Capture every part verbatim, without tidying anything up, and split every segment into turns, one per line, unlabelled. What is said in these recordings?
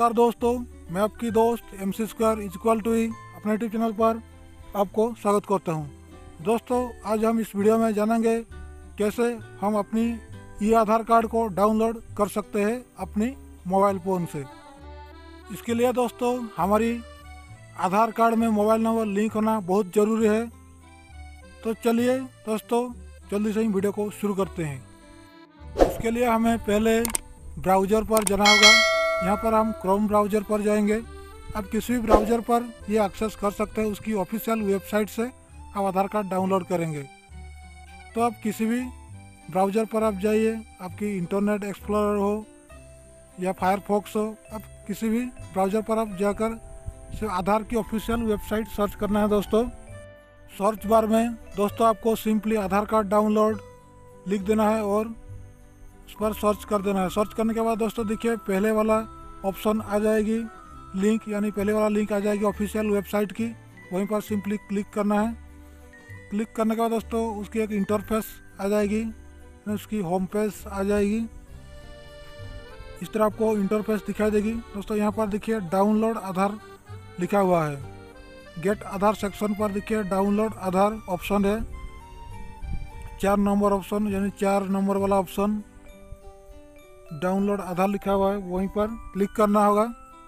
नमस्कार दोस्तों, मैं आपकी दोस्त M C square is equal to E अपने यूट्यूब चैनल पर आपको स्वागत करता हूं। दोस्तों, आज हम इस वीडियो में जानेंगे कैसे हम अपनी ई आधार कार्ड को डाउनलोड कर सकते हैं अपनी मोबाइल फ़ोन से। इसके लिए दोस्तों हमारी आधार कार्ड में मोबाइल नंबर लिंक होना बहुत ज़रूरी है। तो चलिए दोस्तों जल्दी से ही वीडियो को शुरू करते हैं। इसके लिए हमें पहले ब्राउज़र पर जाना होगा। यहाँ पर हम क्रोम ब्राउज़र पर जाएंगे। आप किसी भी ब्राउज़र पर ये एक्सेस कर सकते हैं, उसकी ऑफिशियल वेबसाइट से आप आधार कार्ड डाउनलोड करेंगे। तो आप किसी भी ब्राउज़र पर आप जाइए, आपकी इंटरनेट एक्सप्लोरर हो या फायरफॉक्स हो, आप किसी भी ब्राउज़र पर आप जाकर सिर्फ आधार की ऑफिशियल वेबसाइट सर्च करना है। दोस्तों सर्च बार में दोस्तों आपको सिंपली आधार कार्ड डाउनलोड लिख देना है और उस पर सर्च कर देना है। सर्च करने के बाद दोस्तों देखिए पहले वाला ऑप्शन आ जाएगी लिंक, यानी पहले वाला लिंक आ जाएगी ऑफिशियल वेबसाइट की। वहीं पर सिंपली क्लिक करना है। क्लिक करने के बाद दोस्तों उसकी एक इंटरफेस आ जाएगी, उसकी होम पेज आ जाएगी। इस तरह आपको इंटरफेस दिखाई देगी। दोस्तों यहाँ पर देखिए डाउनलोड आधार लिखा हुआ है। गेट आधार सेक्शन पर देखिए डाउनलोड आधार ऑप्शन है, चार नंबर ऑप्शन, यानी चार नंबर वाला ऑप्शन डाउनलोड आधार लिखा हुआ है, वहीं पर क्लिक करना होगा।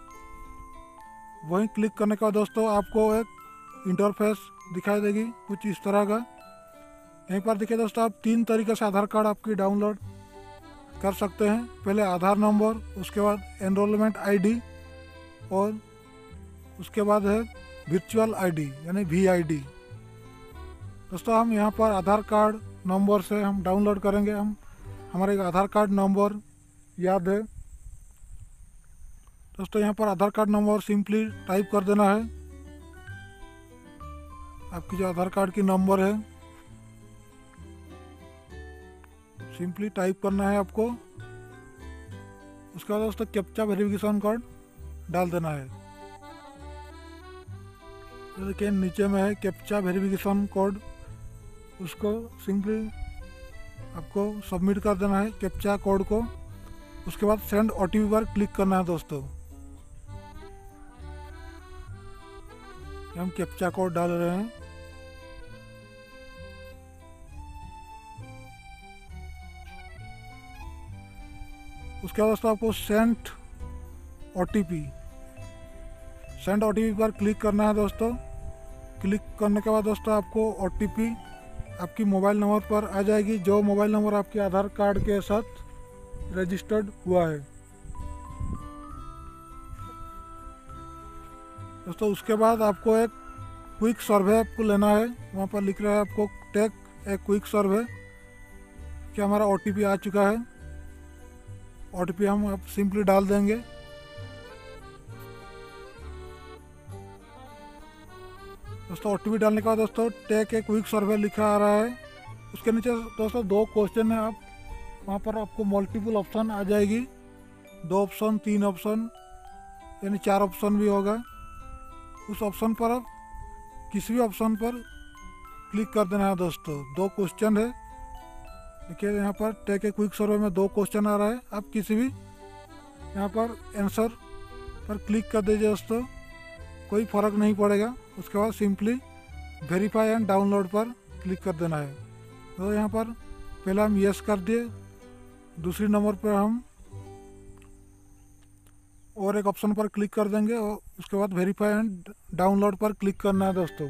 वहीं क्लिक करने के बाद दोस्तों आपको एक इंटरफेस दिखाई देगी कुछ इस तरह का। यहीं पर देखिए दोस्तों आप तीन तरीके से आधार कार्ड आपकी डाउनलोड कर सकते हैं। पहले आधार नंबर, उसके बाद एनरोलमेंट आईडी और उसके बाद है वर्चुअल आईडी यानी वी आई डी। दोस्तों हम यहाँ पर आधार कार्ड नंबर से हम डाउनलोड करेंगे। हम हमारे आधार कार्ड नंबर याद है दोस्तों। यहाँ पर Aadhaar card number simply type कर देना है। आपकी जो आधार कार्ड की नंबर है सिंपली टाइप करना है आपको। उसके बाद दोस्तों कैप्चा वेरिफिकेशन कोड डाल देना है। देखिए नीचे में है कैप्चा वेरिफिकेशन कोड, उसको सिंपली आपको सबमिट कर देना है कैप्चा कोड को। उसके बाद सेंड ओ टी पी पर क्लिक करना है। दोस्तों हम कैप्चा कोड डाल रहे हैं। उसके बाद दोस्तों आपको send O T P send O T P पर क्लिक करना है। दोस्तों क्लिक करने के बाद दोस्तों आपको ओ टी पी आपकी मोबाइल नंबर पर आ जाएगी, जो मोबाइल नंबर आपके आधार कार्ड के साथ रजिस्टर्ड हुआ है। दोस्तों उसके बाद आपको एक क्विक सर्वे आपको लेना है। वहाँ पर लिख रहा है आपको टेक एक क्विक सर्वे कि हमारा ओ टी पी आ चुका है। ओ टी पी हम आप सिंपली डाल देंगे। दोस्तों ओ टी पी डालने के बाद दोस्तों टेक एक क्विक सर्वे लिखा आ रहा है। उसके नीचे दोस्तों दो क्वेश्चन है, आप वहाँ पर आपको मल्टीपल ऑप्शन आ जाएगी, दो ऑप्शन, तीन ऑप्शन, यानी चार ऑप्शन भी होगा। उस ऑप्शन पर आप किसी भी ऑप्शन पर क्लिक कर देना है। दोस्तों दो क्वेश्चन है, देखिए यहाँ पर टेक ए क्विक सर्वे में दो क्वेश्चन आ रहा है। आप किसी भी यहाँ पर आंसर पर क्लिक कर दीजिए दोस्तों, कोई फ़र्क नहीं पड़ेगा। उसके बाद सिंपली वेरीफाई एंड डाउनलोड पर क्लिक कर देना है। तो यहाँ पर पहले हम यस कर दिए, दूसरी नंबर पर हम और एक ऑप्शन पर क्लिक कर देंगे और उसके बाद वेरीफाई एंड डाउनलोड पर क्लिक करना है। दोस्तों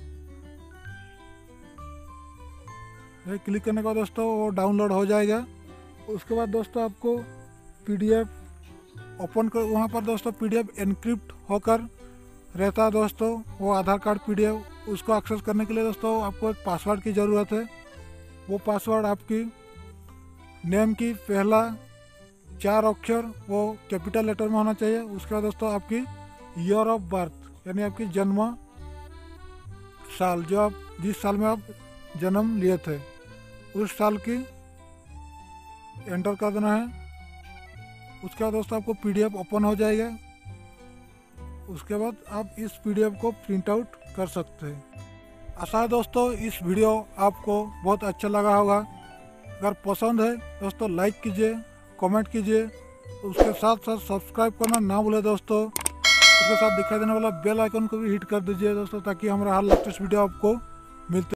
ये क्लिक करने के बाद दोस्तों वो डाउनलोड हो जाएगा। उसके बाद दोस्तों आपको पीडीएफ ओपन कर, वहाँ पर दोस्तों पीडीएफ एनक्रिप्ट होकर रहता है। दोस्तों वो आधार कार्ड पीडीएफ, उसको एक्सेस करने के लिए दोस्तों आपको एक पासवर्ड की ज़रूरत है। वो पासवर्ड आपकी नेम की पहला चार अक्षर वो कैपिटल लेटर में होना चाहिए। उसके बाद दोस्तों आपकी ईयर ऑफ बर्थ यानी आपकी जन्म साल, जो आप जिस साल में आप जन्म लिए थे उस साल की एंटर कर देना है। उसके बाद दोस्तों आपको पीडीएफ ओपन हो जाएगा। उसके बाद आप इस पीडीएफ को प्रिंट आउट कर सकते हैं। आशा है दोस्तों इस वीडियो आपको बहुत अच्छा लगा होगा। अगर पसंद है दोस्तों लाइक कीजिए, कमेंट कीजिए उसके साथ साथ सब्सक्राइब करना ना भूलें दोस्तों। उसके साथ दिखाई देने वाला बेल आइकन को भी हिट कर दीजिए दोस्तों, ताकि हमारा हर लेटेस्ट वीडियो आपको मिलते